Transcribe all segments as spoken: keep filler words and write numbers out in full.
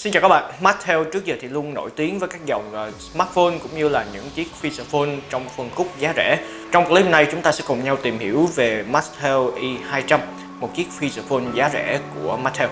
Xin chào các bạn, Mattel trước giờ thì luôn nổi tiếng với các dòng smartphone cũng như là những chiếc feature phone trong phân khúc giá rẻ. Trong clip này chúng ta sẽ cùng nhau tìm hiểu về Mattel i hai trăm, một chiếc feature phone giá rẻ của Mattel.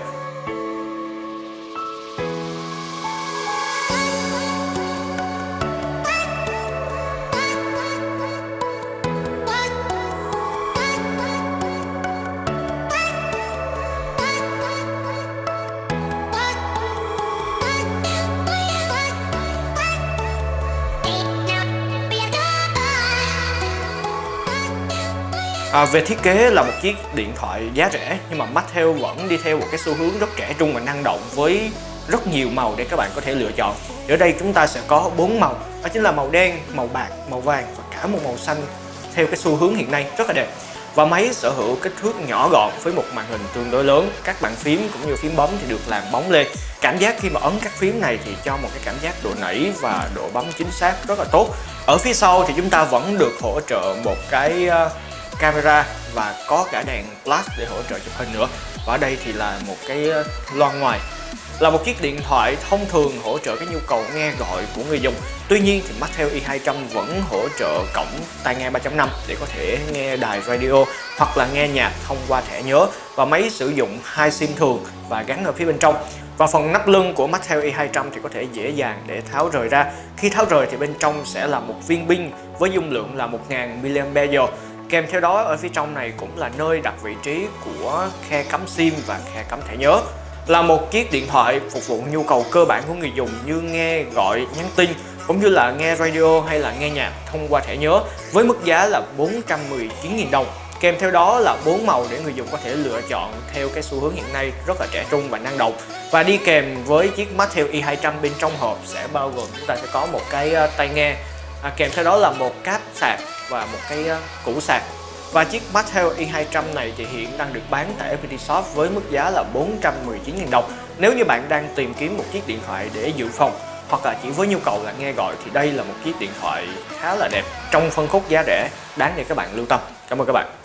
À, về thiết kế là một chiếc điện thoại giá rẻ, nhưng mà Mattel vẫn đi theo một cái xu hướng rất trẻ trung và năng động với rất nhiều màu để các bạn có thể lựa chọn. Ở đây chúng ta sẽ có bốn màu, đó chính là màu đen, màu bạc, màu vàng và cả một màu xanh theo cái xu hướng hiện nay rất là đẹp. Và máy sở hữu kích thước nhỏ gọn với một màn hình tương đối lớn, các bàn phím cũng như phím bấm thì được làm bóng lên. Cảm giác khi mà ấn các phím này thì cho một cái cảm giác độ nảy và độ bấm chính xác rất là tốt. Ở phía sau thì chúng ta vẫn được hỗ trợ một cái uh, camera và có cả đèn flash để hỗ trợ chụp hình nữa. Và ở đây thì là một cái loa ngoài. Là một chiếc điện thoại thông thường hỗ trợ cái nhu cầu nghe gọi của người dùng. Tuy nhiên thì Mattel i hai trăm vẫn hỗ trợ cổng tai nghe ba chấm năm để có thể nghe đài radio hoặc là nghe nhạc thông qua thẻ nhớ. Và máy sử dụng hai sim thường và gắn ở phía bên trong. Và phần nắp lưng của Mattel i hai trăm thì có thể dễ dàng để tháo rời ra. Khi tháo rời thì bên trong sẽ là một viên pin với dung lượng là một nghìn mi-li-am-pe-giờ. Kèm theo đó ở phía trong này cũng là nơi đặt vị trí của khe cắm sim và khe cắm thẻ nhớ. Là một chiếc điện thoại phục vụ nhu cầu cơ bản của người dùng như nghe, gọi, nhắn tin cũng như là nghe radio hay là nghe nhạc thông qua thẻ nhớ với mức giá là bốn trăm mười chín nghìn đồng. Kèm theo đó là bốn màu để người dùng có thể lựa chọn theo cái xu hướng hiện nay rất là trẻ trung và năng động. Và đi kèm với chiếc Mattel i hai trăm bên trong hộp sẽ bao gồm chúng ta sẽ có một cái tai nghe, à, kèm theo đó là một cáp sạc và một cái củ sạc. Và chiếc Mattel i hai trăm này thì hiện đang được bán tại ép pê tê Shop với mức giá là bốn trăm mười chín nghìn đồng. Nếu như bạn đang tìm kiếm một chiếc điện thoại để dự phòng hoặc là chỉ với nhu cầu là nghe gọi thì đây là một chiếc điện thoại khá là đẹp trong phân khúc giá rẻ, đáng để các bạn lưu tâm. Cảm ơn các bạn.